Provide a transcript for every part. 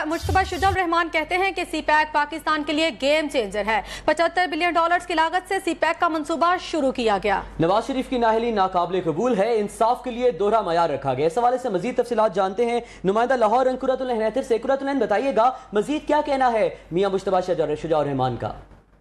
मुज्तबा शुजा-उर-रहमान कहते हैं कि CPEC पाकिस्तान के लिए गेम चेंजर है। $75 बिलियन की लागत से CPEC का मंसूबा शुरू किया गया। नवाज शरीफ की नाअहली नाकाबिले कबूल है, इंसाफ के लिए दोहरा मयार रखा गया। इस हवाले से मजीद तफसीलात जानते हैं नुमाइंदा लाहौर रंग कुर्रतुल-इन से। कुर्रतुल-इन, बताइएगा मजीद क्या कहना है मियां मुज्तबा शुजा-उर-रहमान का?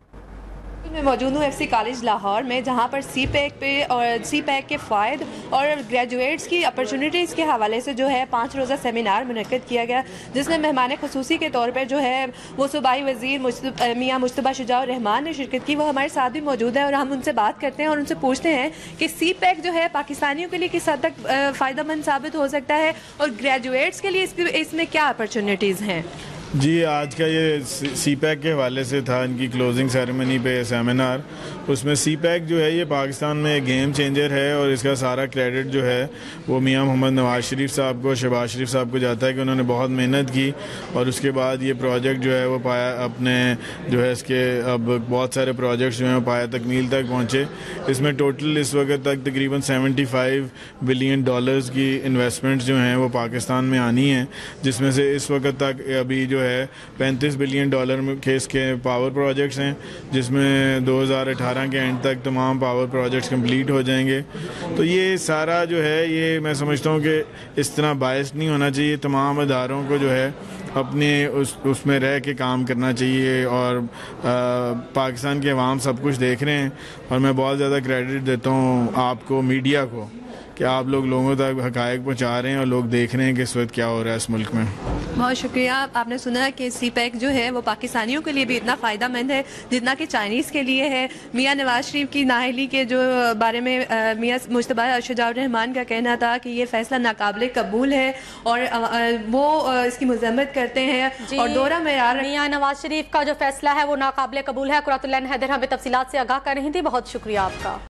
मैं मौजूद हूँ FC कॉलेज लाहौर में, जहाँ पर CPEC पे और CPEC के फ़ायद और ग्रेजुएट्स की अपॉर्चुनिटीज़ के हवाले से जो है 5 रोज़ा सेमिनार मुनक़्क़िद किया गया, जिसमें मेहमान खुसूसी के तौर पर जो है वो सूबाई वज़ीर मियां मुज्तबा शुजा-उर-रहमान ने शिरकत की। वो हमारे साथ भी मौजूद है और हम उनसे बात करते हैं और उनसे पूछते हैं कि CPEC जो है पाकिस्तानियों के लिए किस हद तक फ़ायदेमंद साबित हो सकता है और ग्रेजुएट्स के लिए इसमें क्या अपॉर्चुनिटीज़ हैं। जी, आज का ये CPEC के हवाले से था, इनकी क्लोजिंग सेरेमनी पे सेमिनार। उसमें CPEC जो है ये पाकिस्तान में एक गेम चेंजर है और इसका सारा क्रेडिट जो है वो मियां मोहम्मद नवाज शरीफ साहब को, शहबाज शरीफ साहब को जाता है कि उन्होंने बहुत मेहनत की और उसके बाद ये प्रोजेक्ट जो है वो पाया अपने जो है इसके अब बहुत सारे प्रोजेक्ट्स जो हैं वो पाया तकमील तक पहुँचे। इसमें टोटल इस वक्त तक तकरीबन $75 बिलियन की इन्वेस्टमेंट्स जो हैं वो पाकिस्तान में आनी हैं, जिसमें से इस वक्त तक अभी जो है $35 बिलियन के इसके पावर प्रोजेक्ट्स हैं, जिसमें 2018 के एंड तक तमाम पावर प्रोजेक्ट्स कंप्लीट हो जाएंगे। तो ये सारा जो है ये मैं समझता हूँ कि इस तरह बायस नहीं होना चाहिए। तमाम अदारों को जो है अपने उसमें रह के काम करना चाहिए और पाकिस्तान के अवाम सब कुछ देख रहे हैं और मैं बहुत ज़्यादा क्रेडिट देता हूँ आपको, मीडिया को, कि आप लोगों तक हक़ाइक़ पहुँचा रहे हैं और लोग देख रहे हैं कि इस वक्त क्या हो रहा है इस मुल्क में। बहुत शुक्रिया। आपने सुना कि CPEC जो है वो पाकिस्तानियों के लिए भी इतना फ़ायदा मंद है जितना कि चाइनीज़ के लिए है। मियां नवाज शरीफ की नाअहली के जो बारे में मियां मुज्तबा शुजा-उर-रहमान का कहना था कि ये फ़ैसला नाकाबिले कबूल है और वो इसकी मज़म्मत करते हैं और दोहरा मयार। मियां नवाज शरीफ का जो फैसला है वो नाकाबिले कबूल है। कुर्रतुल-इन हमें तफसीलात से आगाह कर रही थी। बहुत शुक्रिया आपका।